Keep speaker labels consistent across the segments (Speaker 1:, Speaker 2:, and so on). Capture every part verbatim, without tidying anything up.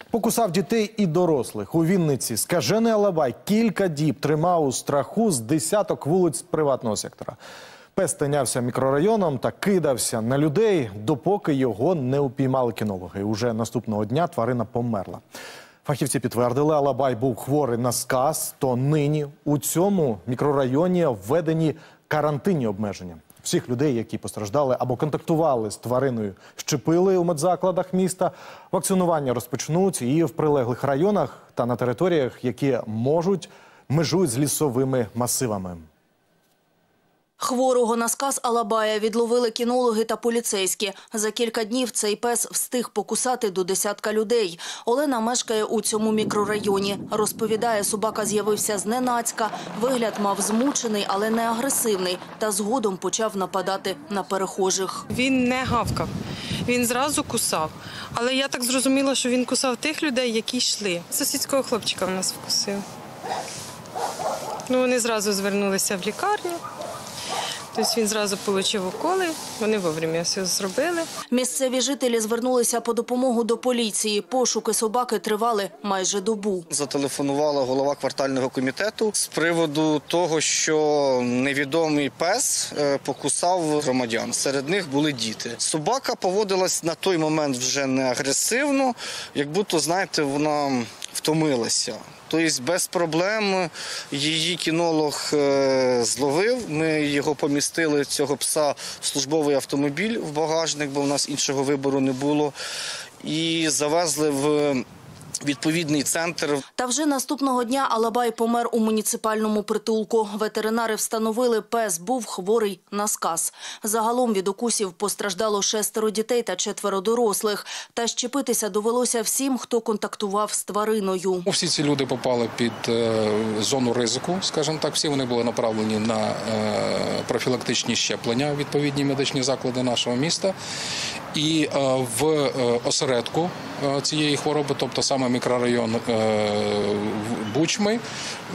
Speaker 1: Покусав дітей і дорослих. У Вінниці скажений Алабай кілька діб тримав у страху з десяток вулиць приватного сектора. Пес тинявся мікрорайоном та кидався на людей, допоки його не упіймали кінологи. Уже наступного дня тварина померла. Фахівці підтвердили, Алабай був хворий на сказ, то нині у цьому мікрорайоні введені карантинні обмеження. Всіх людей, які постраждали або контактували з твариною, щепили у медзакладах міста. Вакцинування розпочнуть і в прилеглих районах та на територіях, які можуть межують з лісовими масивами.
Speaker 2: Хворого на сказ Алабая відловили кінологи та поліцейські. За кілька днів цей пес встиг покусати до десятка людей. Олена мешкає у цьому мікрорайоні. Розповідає, собака з'явився зненацька. Вигляд мав змучений, але не агресивний. Та згодом почав нападати на перехожих.
Speaker 3: Він не гавкав, він зразу кусав. Але я так зрозуміла, що він кусав тих людей, які йшли. Сусідського хлопчика в нас вкусив. Ну, вони зразу звернулися в лікарню. Тобто він зразу отримав уколи, вони вовремя все зробили.
Speaker 2: Місцеві жителі звернулися по допомогу до поліції. Пошуки собаки тривали майже добу.
Speaker 4: Зателефонувала голова квартального комітету з приводу того, що невідомий пес покусав громадян. Серед них були діти. Собака поводилась на той момент вже не агресивно, як будто, знаєте, вона втомилася. Тобто без проблем її кінолог зловив, ми його помістили, цього пса, в службовий автомобіль в багажник, бо в нас іншого вибору не було, і завезли в відповідний центр.
Speaker 2: Та вже наступного дня Алабай помер у муніципальному притулку. Ветеринари встановили, пес був хворий на сказ. Загалом від укусів постраждало шестеро дітей та четверо дорослих. Та щепитися довелося всім, хто контактував з твариною.
Speaker 5: Всі ці люди попали під зону ризику, скажімо так. Всі вони були направлені на профілактичні щеплення, відповідні медичні заклади нашого міста. І в осередку цієї хвороби, тобто саме мікрорайон Бучми,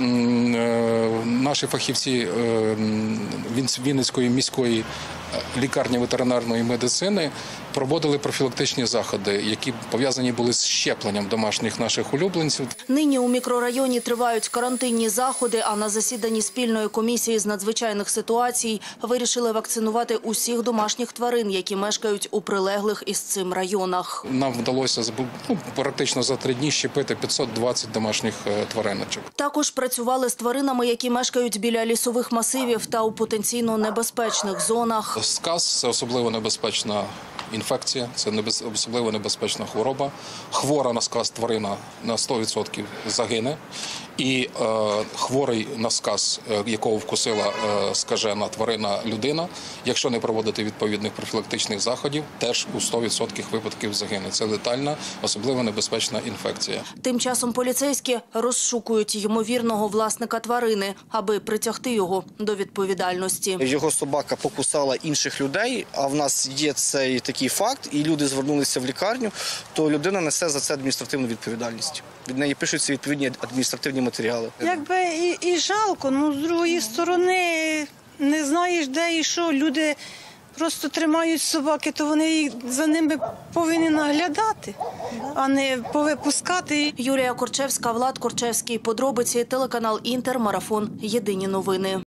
Speaker 5: наші фахівці Вінницької міської лікарні ветеринарної медицини проводили профілактичні заходи, які пов'язані були з щепленням домашніх наших улюбленців.
Speaker 2: Нині у мікрорайоні тривають карантинні заходи, а на засіданні спільної комісії з надзвичайних ситуацій вирішили вакцинувати усіх домашніх тварин, які мешкають у прилеглих із цим районах.
Speaker 5: Нам вдалося ну, практично за три дні щепити п'ятсот двадцять домашніх твариночок.
Speaker 2: Також працювали з тваринами, які мешкають біля лісових масивів та у потенційно небезпечних зонах.
Speaker 5: Сказ – це особливо небезпечна інфекція, це особливо небезпечна хвороба. Хвора на сказ тварина на сто відсотків загине. І е, хворий на сказ, якого вкусила е, скажена тварина людина, якщо не проводити відповідних профілактичних заходів, теж у сто відсотків випадків загине. Це летальна, особливо небезпечна інфекція.
Speaker 2: Тим часом поліцейські розшукують ймовірного власника тварини, аби притягти його до відповідальності.
Speaker 4: Його собака покусала інших людей, а в нас є цей такий факт, і люди звернулися в лікарню, то людина несе за це адміністративну відповідальність. Від неї пишуться відповідні адміністративні матеріали.
Speaker 6: Якби і, і жалко, ну з другої сторони не знаєш, де і що. Люди просто тримають собаки, то вони за ними повинні наглядати, а не повипускати.
Speaker 2: Юлія Корчевська, Влад Корчевський. Подробиці, телеканал Інтер, марафон. Єдині новини.